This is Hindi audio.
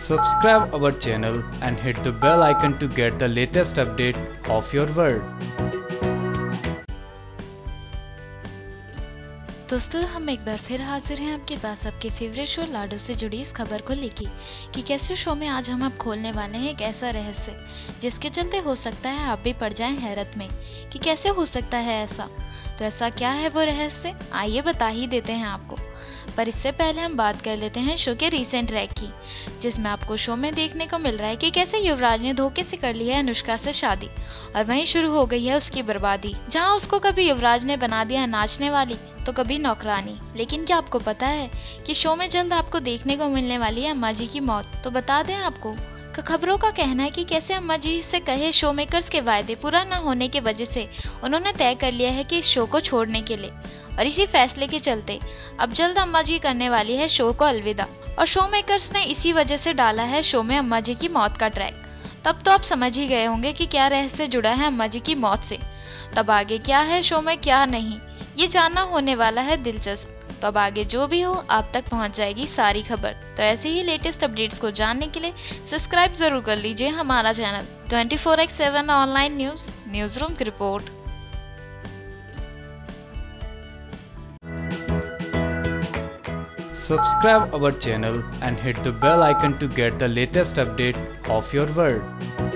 Subscribe our channel and hit the bell icon to get the latest update of your world. दोस्तों, हम एक बार फिर हाजिर हैं आपके पास आपके फेवरेट शो लाडो से जुड़ी इस खबर को लेके कि कैसे शो में आज हम अब खोलने वाले हैं एक ऐसा रहस्य जिसके चलते हो सकता है आप भी पड़ जाएं हैरत में कि कैसे हो सकता है ऐसा। तो ऐसा क्या है वो रहस्य, आइए बता ही देते हैं आपको। पर इससे पहले हम बात कर लेते हैं शो के रीसेंट रैक की, जिसमें आपको शो में देखने को मिल रहा है कि कैसे युवराज ने धोखे से कर ली है अनुष्का से शादी और वहीं शुरू हो गई है उसकी बर्बादी, जहां उसको कभी युवराज ने बना दिया नाचने वाली तो कभी नौकरानी। लेकिन क्या आपको पता है कि शो में जल्द आपको देखने को मिलने वाली है अम्मा जी की मौत। तो बता दें आपको, खबरों का कहना है कि कैसे अम्मा जी से कहे शो मेकर्स के वायदे पूरा न होने की वजह से उन्होंने तय कर लिया है कि इस शो को छोड़ने के लिए, और इसी फैसले के चलते अब जल्द अम्मा जी करने वाली है शो को अलविदा। और शो मेकर्स ने इसी वजह से डाला है शो में अम्मा जी की मौत का ट्रैक। तब तो आप समझ ही गए होंगे कि क्या रहस्य जुड़ा है अम्मा जी की मौत से। तब आगे क्या है शो में क्या नहीं, ये जानना होने वाला है दिलचस्प। तो अब आगे जो भी हो आप तक पहुंच जाएगी सारी खबर। तो ऐसे ही लेटेस्ट अपडेट्स को जानने के लिए सब्सक्राइब जरूर कर लीजिए हमारा channel 24x7 online news room की report. Subscribe our channel and hit the bell icon to get the latest update of your world.